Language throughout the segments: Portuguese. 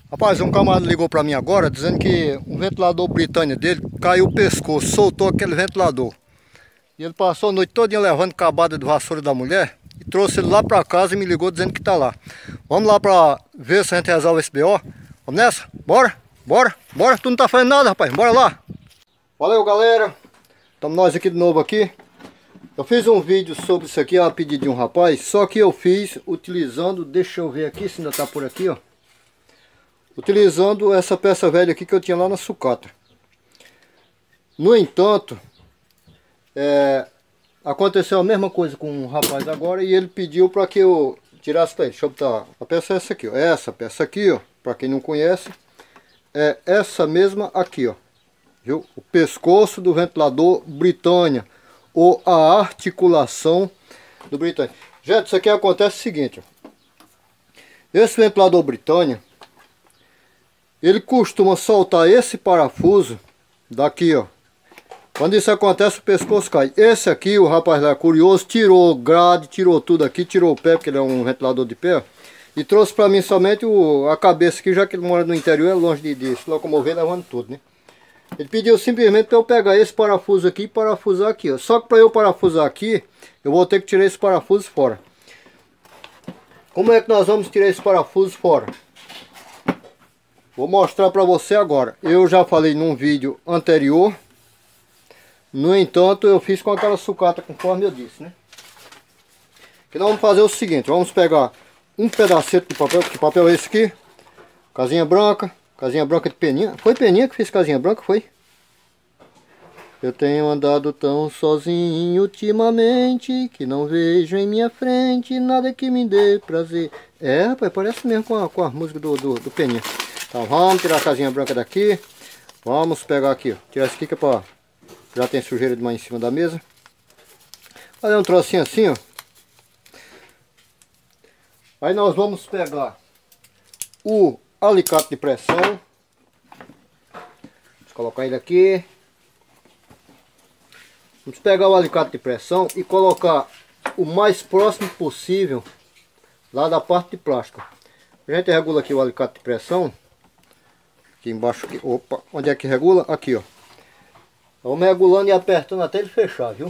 Rapaz, um camarada ligou pra mim agora dizendo que um ventilador Britânia dele caiu o pescoço, soltou aquele ventilador. E ele passou a noite toda levando cabada de vassoura da mulher e trouxe ele lá pra casa e me ligou dizendo que tá lá. Vamos lá pra ver se a gente resolve esse BO? Vamos nessa? Bora? Bora? Bora? Tu não tá fazendo nada, rapaz. Bora lá. Valeu, galera. Estamos nós aqui de novo aqui. Eu fiz um vídeo sobre isso aqui a pedido de um rapaz, só que eu fiz utilizando, deixa eu ver aqui se ainda tá por aqui, ó. Utilizando essa peça velha aqui que eu tinha lá na sucata. No entanto, aconteceu a mesma coisa com um rapaz agora e ele pediu para que eu tirasse para ele. Deixa eu botar. A peça é essa aqui, ó. Essa peça aqui, ó. Para quem não conhece, é essa mesma aqui, ó. Viu? O pescoço do ventilador Britânia, ou a articulação do Britânia. Gente, isso aqui acontece o seguinte, ó. Esse ventilador Britânia, ele costuma soltar esse parafuso daqui, ó. Quando isso acontece, o pescoço cai. Esse aqui, o rapaz lá curioso, tirou grade, tirou tudo aqui, tirou o pé, porque ele é um ventilador de pé, e trouxe para mim somente a cabeça aqui, já que ele mora no interior, é longe de se locomover, levando tudo, né? Ele pediu simplesmente para eu pegar esse parafuso aqui e parafusar aqui, ó. Só que para eu parafusar aqui, eu vou ter que tirar esse parafuso fora. Como é que nós vamos tirar esse parafuso fora? Vou mostrar para você agora. Eu já falei num vídeo anterior. No entanto, eu fiz com aquela sucata, conforme eu disse, né? Que nós vamos fazer o seguinte. Vamos pegar um pedacete de papel. Que papel é esse aqui? Casinha branca de peninha. Foi peninha que fez casinha branca, foi? Eu tenho andado tão sozinho ultimamente que não vejo em minha frente nada que me dê prazer. É, rapaz, parece mesmo com a música do peninha. Então vamos tirar a casinha branca daqui. Vamos pegar aqui, ó. Tirar esse aqui que é pra... Já tem sujeira demais em cima da mesa. Fazer um trocinho assim, ó. Aí nós vamos pegar o alicate de pressão. Vamos colocar ele aqui. Vamos pegar o alicate de pressão e colocar o mais próximo possível lá da parte de plástico. A gente regula aqui o alicate de pressão. Aqui embaixo, aqui. Opa, onde é que regula? Aqui, ó. Vamos regulando e apertando até ele fechar, viu?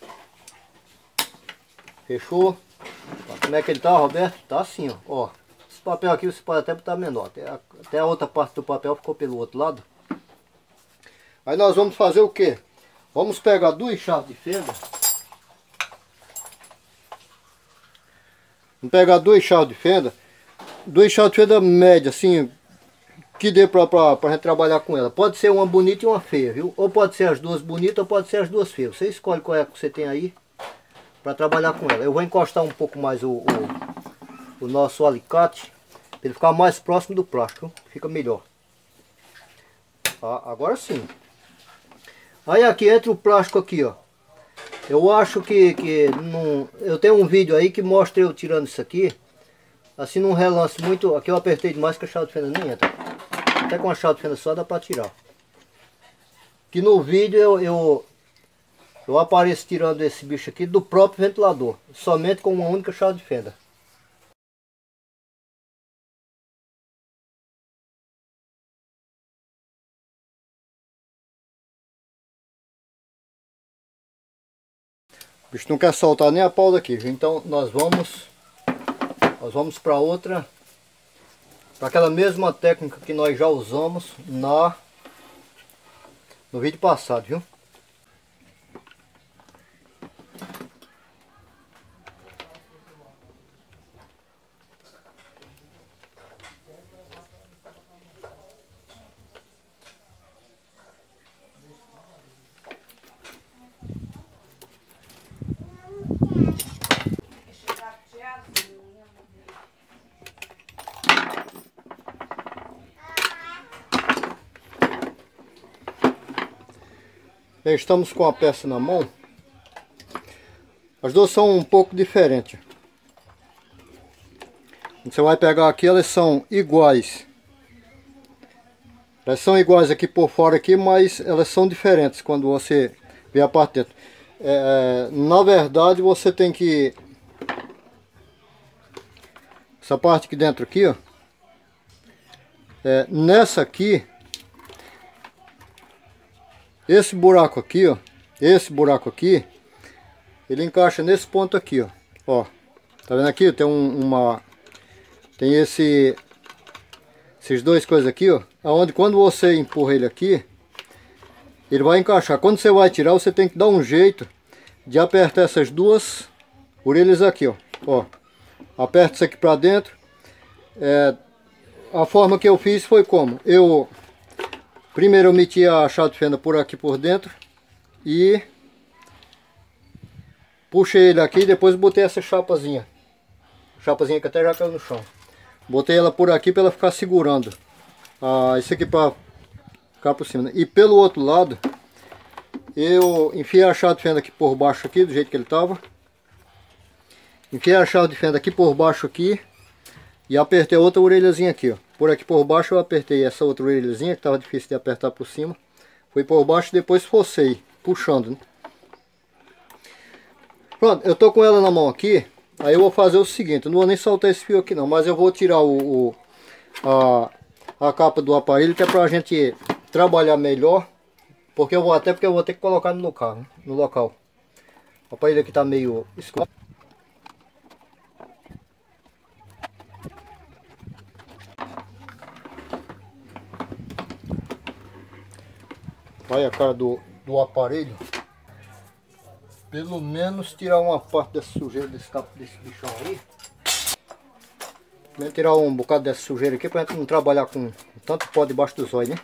Fechou. Como é que ele tá, Roberto? Tá assim, ó. Esse papel aqui você pode até botar menor. Até a outra parte do papel ficou pelo outro lado. Aí nós vamos fazer o quê? Vamos pegar duas chaves de fenda. Vamos pegar duas chaves de fenda. Duas chaves de fenda média, assim, que dê pra gente trabalhar com ela. Pode ser uma bonita e uma feia, viu? Ou pode ser as duas bonitas ou pode ser as duas feias. Você escolhe qual é que você tem aí para trabalhar com ela. Eu vou encostar um pouco mais o nosso alicate para ele ficar mais próximo do plástico. Fica melhor. Tá, agora sim. Aí aqui entra o plástico aqui, ó. Eu acho que não... Eu tenho um vídeo aí que mostra eu tirando isso aqui. Assim num relance muito... Aqui eu apertei demais que a chave de fenda nem entra. Até com a chave de fenda só dá para tirar. Que no vídeo eu apareço tirando esse bicho aqui do próprio ventilador. Somente com uma única chave de fenda. O bicho não quer soltar nem a pau daqui, viu? Então nós vamos para outra, para aquela mesma técnica que nós já usamos no vídeo passado, viu? Estamos com a peça na mão. As duas são um pouco diferentes. Você vai pegar aqui, elas são iguais. Elas são iguais aqui por fora aqui, mas elas são diferentes quando você vê a parte dentro. Na verdade, você tem que... Essa parte aqui dentro aqui, ó. Nessa aqui, esse buraco aqui, ó, esse buraco aqui, ele encaixa nesse ponto aqui, ó. Ó, tá vendo aqui? Tem tem esses dois coisas aqui, ó, aonde quando você empurra ele aqui, ele vai encaixar. Quando você vai tirar, você tem que dar um jeito de apertar essas duas orelhas aqui, ó. Ó, aperta isso aqui pra dentro. A forma que eu fiz foi como? Primeiro eu meti a chave de fenda por aqui por dentro e puxei ele aqui, depois botei essa chapazinha. Chapazinha que até já caiu no chão. Botei ela por aqui para ela ficar segurando. Isso aqui para ficar por cima. E pelo outro lado, eu enfiei a chave de fenda aqui por baixo aqui, do jeito que ele estava. Enfiei a chave de fenda aqui por baixo aqui. E apertei a outra orelhazinha aqui, ó. Por aqui por baixo eu apertei essa outra orelhazinha, que estava difícil de apertar por cima. Fui por baixo e depois forcei, puxando, né? Pronto, eu tô com ela na mão aqui. Aí eu vou fazer o seguinte, eu não vou nem soltar esse fio aqui não, mas eu vou tirar a capa do aparelho, que é pra gente trabalhar melhor. Porque eu vou ter que colocar no local, né? No local. O aparelho aqui tá meio escuro. Olha a cara do aparelho. Pelo menos tirar uma parte dessa sujeira desse bichão aí. Vamos tirar um bocado dessa sujeira aqui pra gente não trabalhar com tanto pó debaixo dos olhos, né?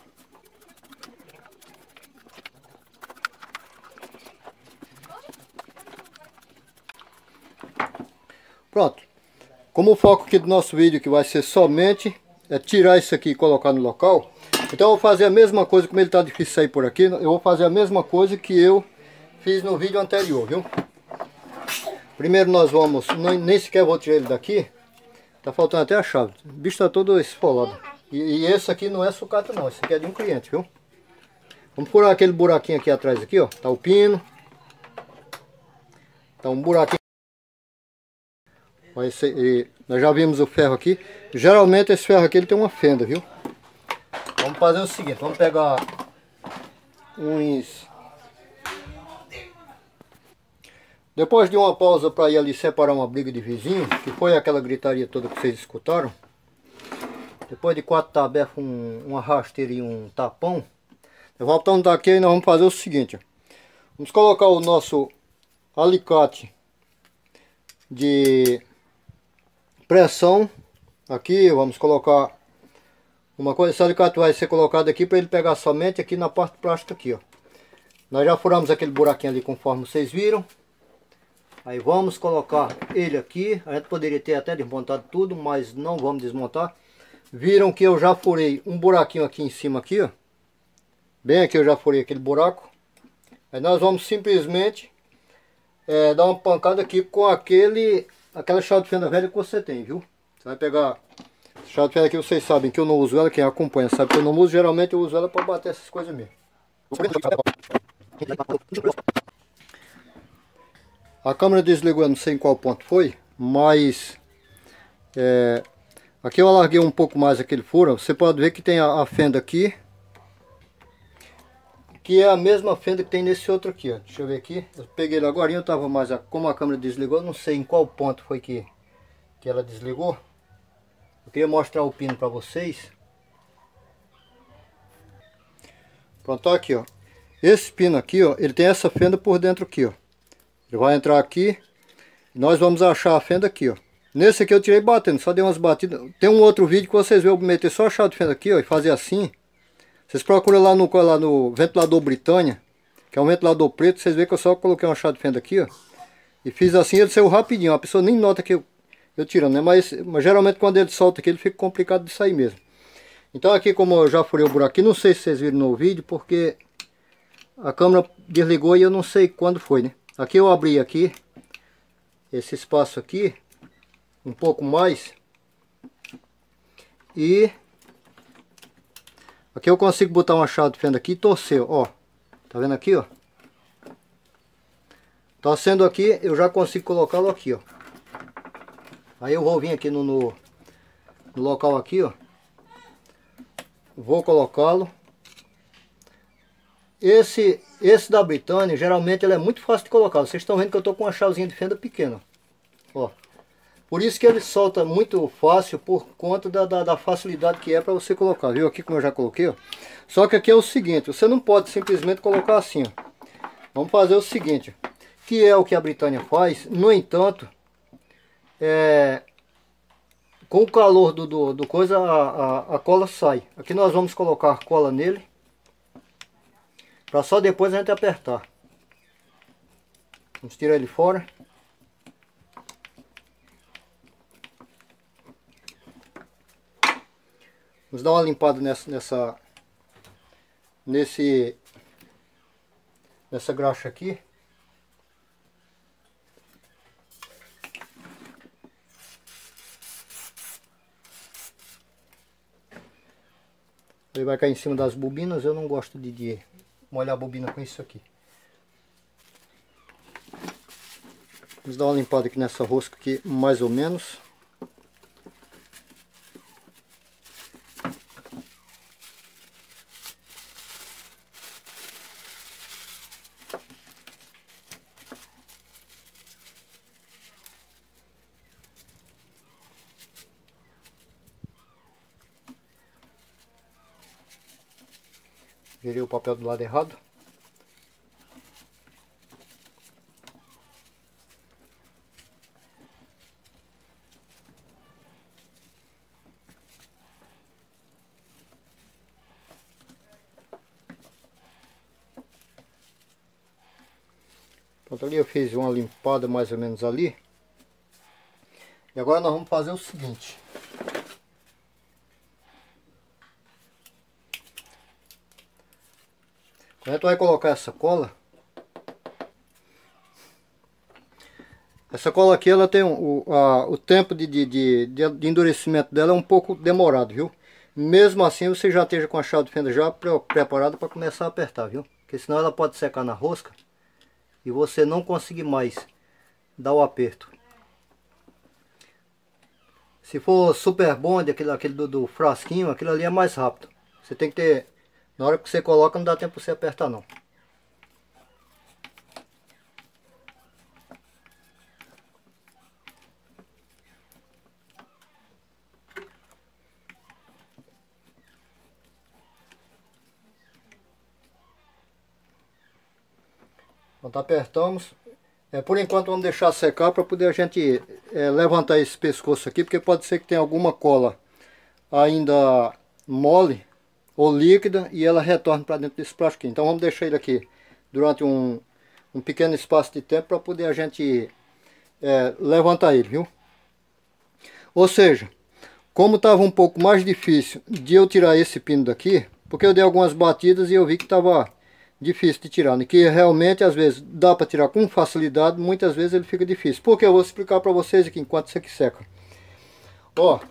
Pronto. Como o foco aqui do nosso vídeo que vai ser somente tirar isso aqui e colocar no local. Então eu vou fazer a mesma coisa, como ele está difícil sair por aqui, eu vou fazer a mesma coisa que eu fiz no vídeo anterior, viu? Primeiro nós vamos, nem sequer vou tirar ele daqui, tá faltando até a chave, o bicho tá todo esfolado. E esse aqui não é sucata não, esse aqui é de um cliente, viu? Vamos furar aquele buraquinho aqui atrás aqui, ó, tá o pino. Tá um buraquinho. Nós já vimos o ferro aqui, geralmente esse ferro aqui ele tem uma fenda, viu? Vamos fazer o seguinte, vamos pegar uns... Depois de uma pausa para ir ali separar uma briga de vizinho, que foi aquela gritaria toda que vocês escutaram. Depois de 4 tabefas, uma rasteira e um tapão. Voltando daqui e nós vamos fazer o seguinte. Ó. Vamos colocar o nosso alicate de pressão aqui, vamos colocar... Uma coisa, esse alicate vai ser colocado aqui para ele pegar somente aqui na parte plástica aqui, ó. Nós já furamos aquele buraquinho ali conforme vocês viram. Aí vamos colocar ele aqui. A gente poderia ter até desmontado tudo, mas não vamos desmontar. Viram que eu já furei um buraquinho aqui em cima aqui, ó. Bem aqui eu já furei aquele buraco. Aí nós vamos simplesmente dar uma pancada aqui com aquela chave de fenda velha que você tem, viu? Você vai pegar... Chave de fenda aqui, vocês sabem que eu não uso ela, quem acompanha sabe que eu não uso, geralmente eu uso ela para bater essas coisas mesmo. A câmera desligou, eu não sei em qual ponto foi, mas aqui eu alarguei um pouco mais aquele furo, você pode ver que tem a fenda aqui, que é a mesma fenda que tem nesse outro aqui, ó. Deixa eu ver aqui, eu peguei ele agora, eu tava mais, como a câmera desligou, eu não sei em qual ponto foi que ela desligou. Eu queria mostrar o pino para vocês. Pronto, tá aqui, ó. Esse pino aqui, ó, ele tem essa fenda por dentro aqui, ó. Ele vai entrar aqui. E nós vamos achar a fenda aqui, ó. Nesse aqui eu tirei batendo, só dei umas batidas. Tem um outro vídeo que vocês vão meter só a chave de fenda aqui, ó, e fazer assim. Vocês procuram lá no ventilador Britânia, que é um ventilador preto, vocês veem que eu só coloquei uma chave de fenda aqui, ó. E fiz assim, ele saiu rapidinho. A pessoa nem nota que eu tirando, né? Mas geralmente quando ele solta aqui, ele fica complicado de sair mesmo. Então aqui, como eu já furei o buraco, não sei se vocês viram no vídeo, porque a câmera desligou e eu não sei quando foi, né? Aqui eu abri aqui, esse espaço aqui, um pouco mais. E aqui eu consigo botar uma chave de fenda aqui e torcer, ó. Tá vendo aqui, ó? Torcendo aqui, eu já consigo colocá-lo aqui, ó. Aí eu vou vir aqui no local aqui, ó. Vou colocá-lo. Esse da Britânia, geralmente ele é muito fácil de colocar. Vocês estão vendo que eu estou com uma chavezinha de fenda pequena. Ó. Por isso que ele solta muito fácil, por conta da facilidade que é para você colocar. Viu aqui como eu já coloquei, ó. Só que aqui é o seguinte, você não pode simplesmente colocar assim, ó. Vamos fazer o seguinte, que é o que a Britânia faz. No entanto, com o calor do coisa, a cola sai. Aqui nós vamos colocar cola nele, para só depois a gente apertar. Vamos tirar ele fora. Vamos dar uma limpada nessa graxa aqui. Ele vai cair em cima das bobinas. Eu não gosto de molhar a bobina com isso aqui. Vamos dar uma limpada aqui nessa rosca aqui, mais ou menos. Virei o papel do lado errado. Pronto, ali eu fiz uma limpada mais ou menos ali. E agora nós vamos fazer o seguinte. Quando a gente vai colocar essa cola aqui, ela tem o tempo de endurecimento dela é um pouco demorado, viu? Mesmo assim você já esteja com a chave de fenda já preparada para começar a apertar, viu? Porque senão ela pode secar na rosca e você não conseguir mais dar o aperto. Se for super bond, aquele do frasquinho, aquilo ali é mais rápido. Você tem que ter... Na hora que você coloca, não dá tempo para você apertar, não. Pronto, apertamos. Por enquanto vamos deixar secar para poder a gente levantar esse pescoço aqui, porque pode ser que tenha alguma cola ainda mole ou líquida e ela retorne para dentro desse plástico. Então vamos deixar ele aqui durante um pequeno espaço de tempo para poder a gente levantar ele, viu? Ou seja, como estava um pouco mais difícil de eu tirar esse pino daqui, porque eu dei algumas batidas e eu vi que estava difícil de tirar, né? Que realmente às vezes dá para tirar com facilidade, muitas vezes ele fica difícil. Porque eu vou explicar para vocês aqui enquanto isso aqui seca. Ó,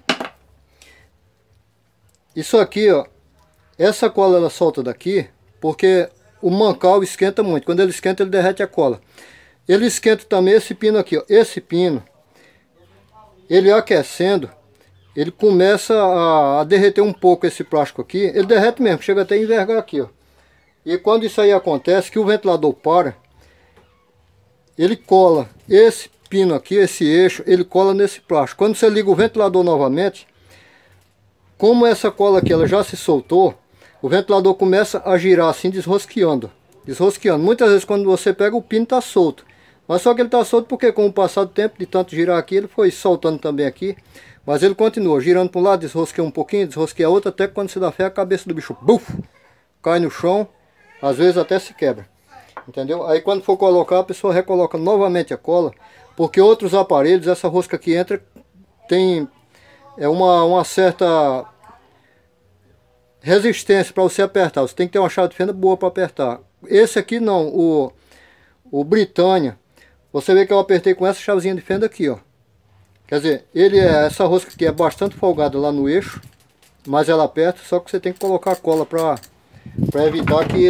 isso aqui, ó, essa cola ela solta daqui porque o mancal esquenta muito. Quando ele esquenta, ele derrete a cola. Ele esquenta também esse pino aqui, ó. Esse pino, ele aquecendo, ele começa a derreter um pouco esse plástico aqui. Ele derrete mesmo, chega até a envergar aqui, ó. E quando isso aí acontece, que o ventilador para, ele cola esse pino aqui, esse eixo, ele cola nesse plástico. Quando você liga o ventilador novamente, como essa cola aqui ela já se soltou, o ventilador começa a girar assim, desrosqueando. Muitas vezes quando você pega, o pino está solto. Mas só que ele está solto porque com o passar do tempo, de tanto girar aqui, ele foi soltando também aqui. Mas ele continua girando para um lado, desrosqueia um pouquinho, desrosqueia outro, até que quando se dá fé, a cabeça do bicho, buf, cai no chão. Às vezes até se quebra. Entendeu? Aí quando for colocar, a pessoa recoloca novamente a cola. Porque outros aparelhos, essa rosca que entra, tem uma certa resistência para você apertar. Você tem que ter uma chave de fenda boa para apertar. Esse aqui não, o Britânia. Você vê que eu apertei com essa chavezinha de fenda aqui, ó. Quer dizer, essa rosca aqui é bastante folgada lá no eixo, mas ela aperta, só que você tem que colocar a cola para evitar que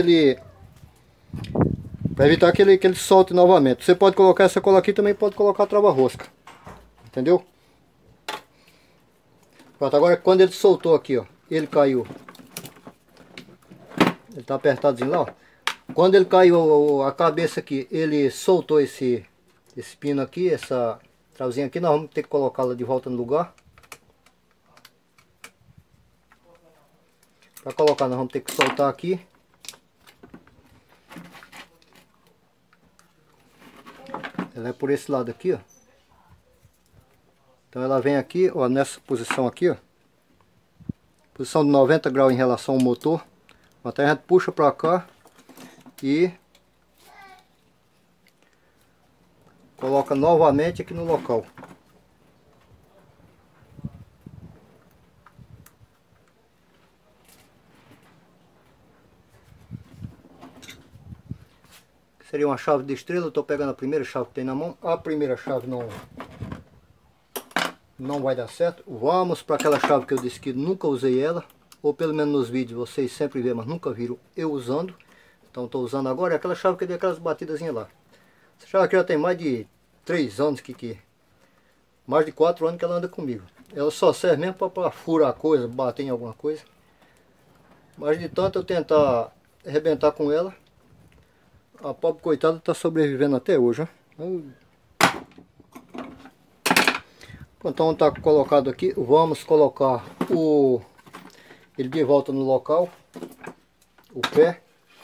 ele solte novamente. Você pode colocar essa cola aqui, também pode colocar a trava-rosca. Entendeu? Pronto, agora quando ele soltou aqui, ó, ele caiu Ele tá apertadozinho lá, ó. Quando ele caiu a cabeça aqui, ele soltou esse pino aqui, essa travazinha aqui, nós vamos ter que colocá-la de volta no lugar. Para colocar, nós vamos ter que soltar aqui. Ela é por esse lado aqui, ó. Então ela vem aqui, ó, nessa posição aqui, ó. Posição de 90 graus em relação ao motor. Até a gente puxa para cá e coloca novamente aqui no local. Seria uma chave de estrela. Eu estou pegando a primeira chave que tem na mão. A primeira chave não vai dar certo. Vamos para aquela chave que eu disse que nunca usei ela, ou pelo menos nos vídeos vocês sempre vêem, mas nunca viram eu usando. Então estou usando agora. É aquela chave que deu aquelas batidazinhas lá. Essa chave aqui já tem mais de 3 anos mais de 4 anos que ela anda comigo. Ela só serve mesmo para furar coisa, bater em alguma coisa. Mas de tanto eu tentar arrebentar com ela, a pobre coitada está sobrevivendo até hoje, ó. Então está colocado aqui. Vamos colocar ele de volta no local, o pé.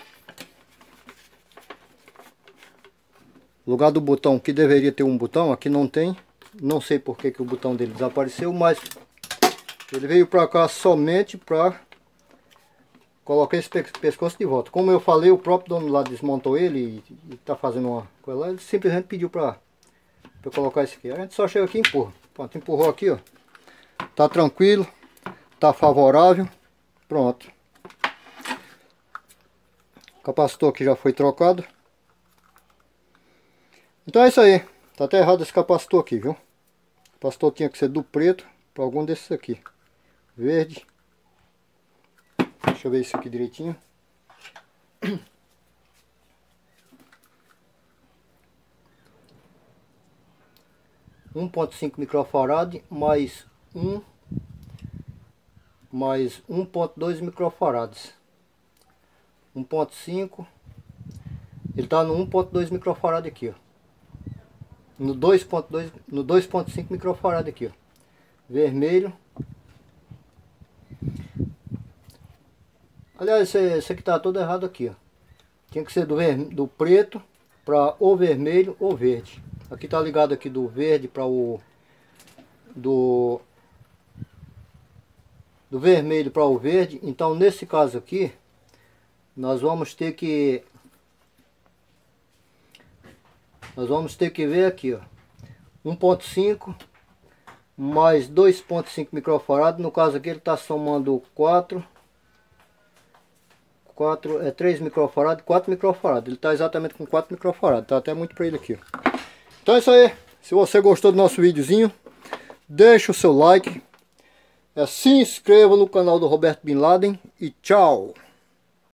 No lugar do botão, que deveria ter um botão, aqui não tem. Não sei por que o botão dele desapareceu, mas ele veio para cá somente para colocar esse pescoço de volta. Como eu falei, o próprio dono lá desmontou ele e está fazendo uma coisa lá. Ele simplesmente pediu para eu colocar isso aqui. A gente só chega aqui e empurra. Pronto, empurrou aqui, ó. Tá tranquilo, tá favorável. Pronto. O capacitor aqui já foi trocado. Então é isso aí. Tá até errado esse capacitor aqui, viu? O capacitor tinha que ser do preto para algum desses aqui. Verde. Deixa eu ver isso aqui direitinho. 1.5 microfarad mais 1.2 microfarads. 1.5. Ele tá no 1.2 microfarad aqui, ó. No 2.5 microfarad aqui, ó. Vermelho. Aliás, esse aqui tá todo errado aqui, ó. Tinha que ser do preto para ou vermelho ou verde. Aqui tá ligado aqui do verde para do vermelho para o verde. Então nesse caso aqui nós vamos ter que ver aqui, ó, 1.5 mais 2.5 microfarad. No caso aqui ele está somando 3 microfarad, 4 microfarad. Ele está exatamente com 4 microfarad. Tá até muito para ele aqui, ó. Então é isso aí. Se você gostou do nosso videozinho, deixa o seu like, se inscreva no canal do Roberto Bin Laden e tchau!